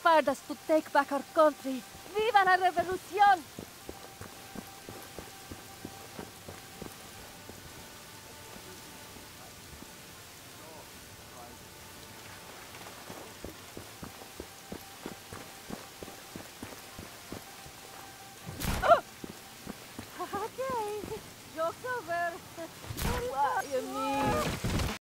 inspired us to take back our country. Viva la revolución!